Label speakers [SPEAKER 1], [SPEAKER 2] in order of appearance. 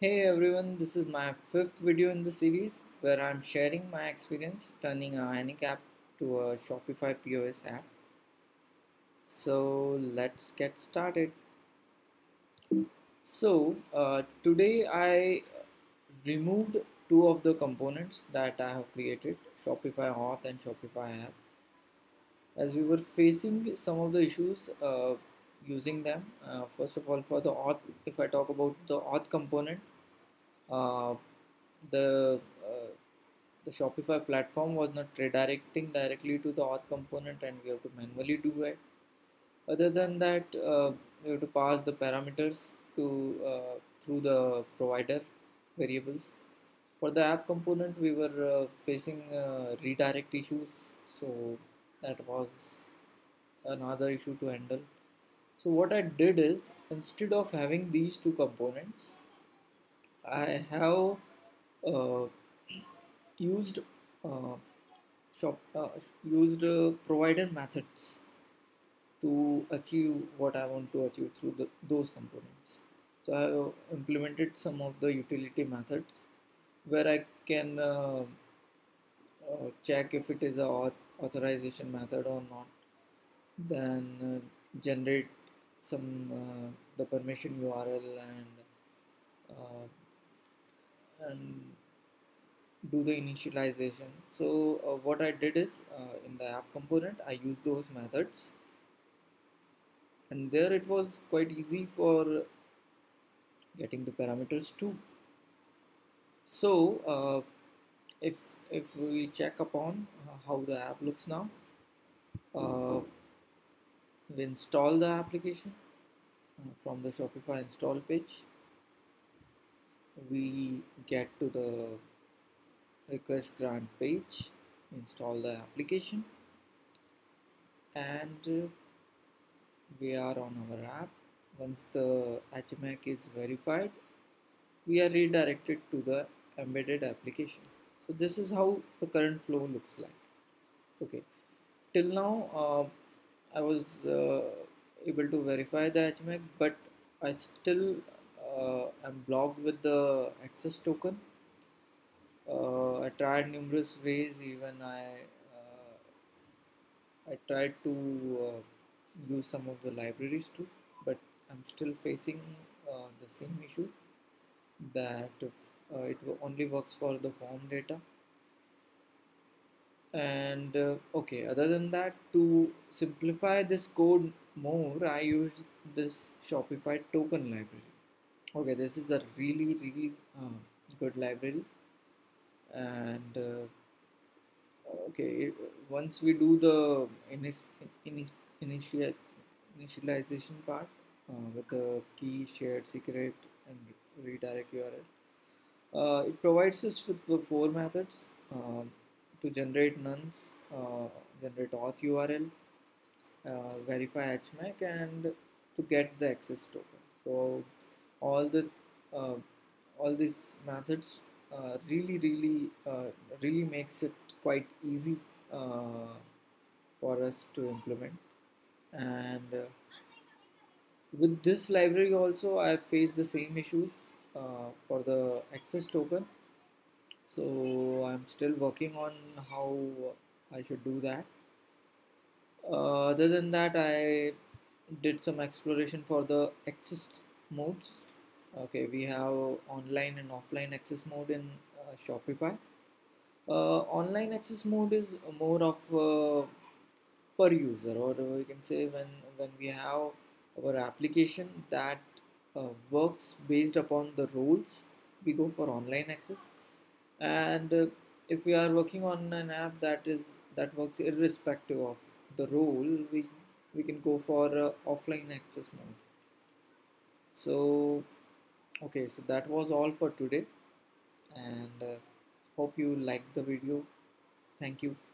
[SPEAKER 1] Hey everyone, this is my fifth video in the series where I'm sharing my experience turning a Ionic app to a Shopify POS app. So let's get started. Today I removed two of the components that I have created, Shopify Auth and Shopify app, as we were facing some of the issues using them. First of all, for the auth, if I talk about the auth component, uh, the uh, the Shopify platform was not redirecting directly to the auth component, and we have to manually do it. Other than that, we have to pass the parameters to through the provider variables. For the app component, we were facing redirect issues, so that was another issue to handle. So what I did is, instead of having these two components, I have uh, used uh, shop used provider methods to achieve what I want to achieve through those components. So I have implemented some of the utility methods where I can check if it is a authorization method or not, then generate some the permission URL and do the initialization. So what I did is, in the app component I use those methods, and there it was quite easy for getting the parameters too. So if if we check upon how the app looks now, uh, we install the application from the Shopify install page. We get to the request grant page, install the application, and we are on our app. Once the HMAC is verified, we are redirected to the embedded application. So this is how the current flow looks like. Okay, till now I was able to verify the HMAC, but I still am blocked with the access token. I tried numerous ways. Even I tried to use some of the libraries too, but I'm still facing the same issue that it only works for the form data. And okay, other than that, to simplify this code more, I used this Shopify token library. Okay, this is a really good library. And okay, once we do the inis- initial initialization part with the key, shared secret, and redirect URL, it provides us with the four methods to generate nuns, generate auth URL, verify HMAC, and to get the access token. So all the uh, all these methods really makes it quite easy for us to implement. And with this library also, I faced the same issues for the access token. So I'm still working on how I should do that. Other than that, I did some exploration for the access modes. Okay, we have online and offline access mode in Shopify. Online access mode is more of per user, or we can say when we have our application that works based upon the rules, we go for online access. And if we are working on an app that works irrespective of the role, we can go for offline access mode. So okay, so that was all for today, and hope you liked the video. Thank you.